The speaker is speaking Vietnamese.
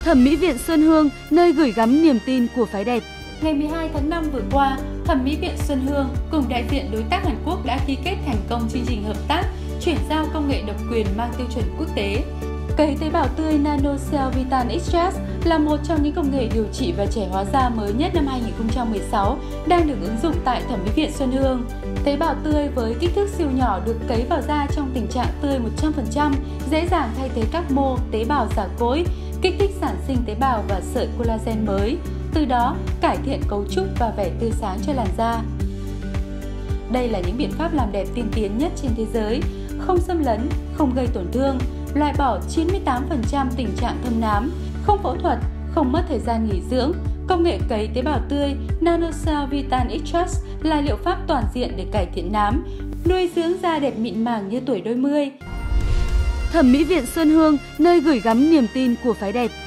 Thẩm mỹ viện Xuân Hương, nơi gửi gắm niềm tin của phái đẹp. Ngày 12 tháng 5 vừa qua, Thẩm mỹ viện Xuân Hương cùng đại diện đối tác Hàn Quốc đã ký kết thành công chương trình hợp tác chuyển giao công nghệ độc quyền mang tiêu chuẩn quốc tế. Cấy tế bào tươi NanoCell Vital Extract là một trong những công nghệ điều trị và trẻ hóa da mới nhất năm 2016 đang được ứng dụng tại Thẩm mỹ viện Xuân Hương. Tế bào tươi với kích thước siêu nhỏ được cấy vào da trong tình trạng tươi 100%, dễ dàng thay thế các mô, tế bào già cỗi, kích thích sản sinh tế bào và sợi collagen mới, từ đó cải thiện cấu trúc và vẻ tươi sáng cho làn da. Đây là những biện pháp làm đẹp tiên tiến nhất trên thế giới, không xâm lấn, không gây tổn thương, loại bỏ 98% tình trạng thâm nám, không phẫu thuật, không mất thời gian nghỉ dưỡng. Công nghệ cấy tế bào tươi NanoCell Vital Extract là liệu pháp toàn diện để cải thiện nám, nuôi dưỡng da đẹp mịn màng như tuổi đôi mươi. Thẩm mỹ viện Xuân Hương, nơi gửi gắm niềm tin của phái đẹp.